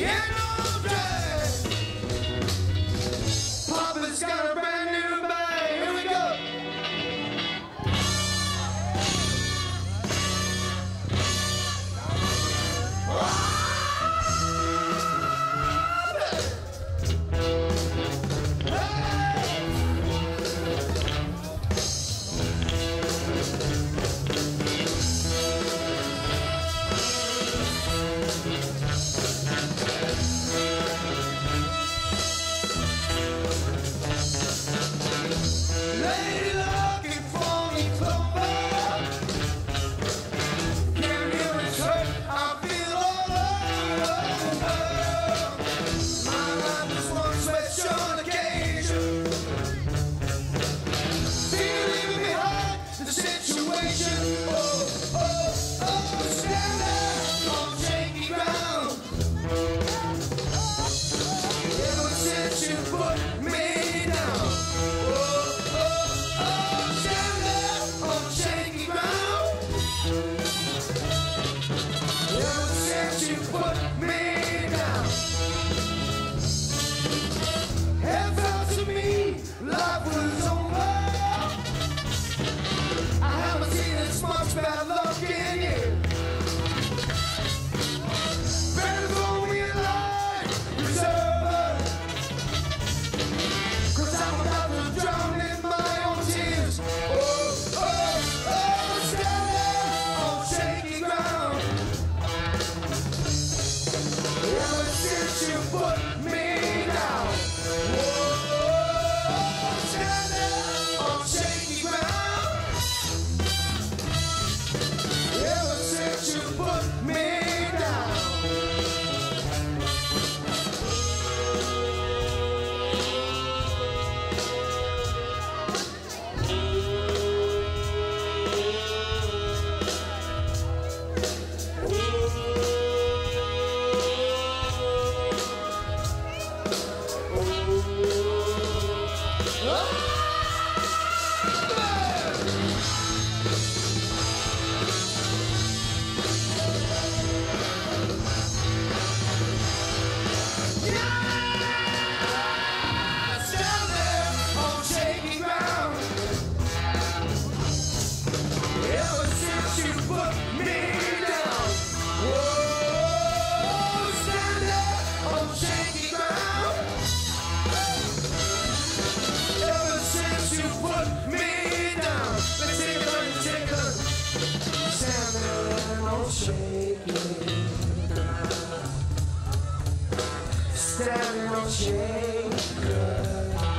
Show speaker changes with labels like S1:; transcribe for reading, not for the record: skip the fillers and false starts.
S1: Yeah, no drag. Papa's got a brand new bag. Here we go. Lady looking for me, Clover. Can't hear it hurt, I feel all over. My life is one special occasion. Feeling behind the situation. Oh, oh, oh, standing on shaky ground. Ever since you put me down. You put me down. It felt to me life was over. I haven't seen this much bad luck in years. Better throw me a line, reserve. 'Cause I'm about to drown in my own tears. Oh, oh, oh, standing on shaky ground. Ever since you put me down, whoa, standing on shaky ground. Ever since you put me down. Standing on shaky ground.